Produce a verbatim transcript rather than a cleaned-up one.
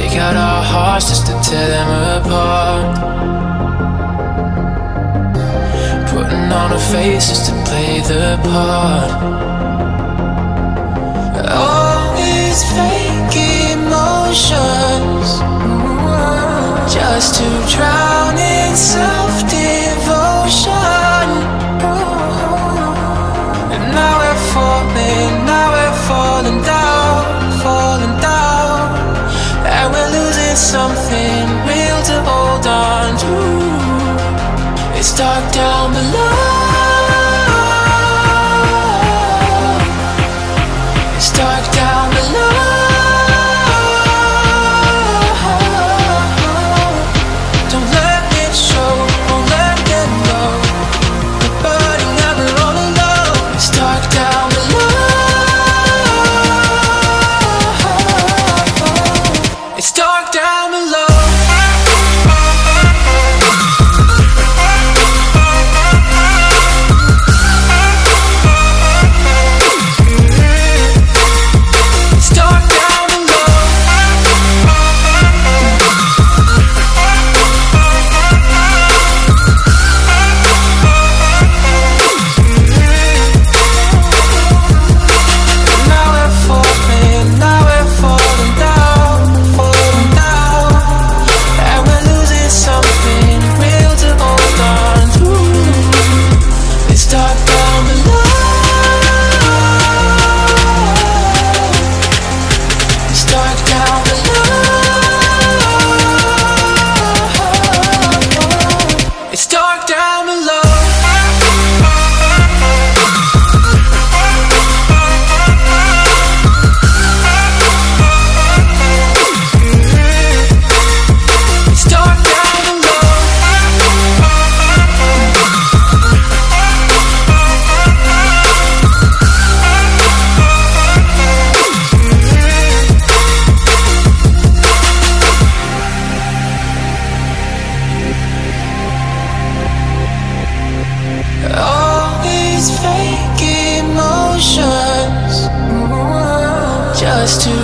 break out our hearts just to tear them apart. Putting on a face just to play the part. All these fake emotions, just to drown in self-devotion. And now we're falling, now we're falling down, falling down. And we're losing something real to hold on to. It's dark down below. It's dark down below. Don't let it show, won't let them know. We're burning and we're all alone. It's dark down below. It's dark down below. It's dark down below. It's dark down below. All these fake emotions, just to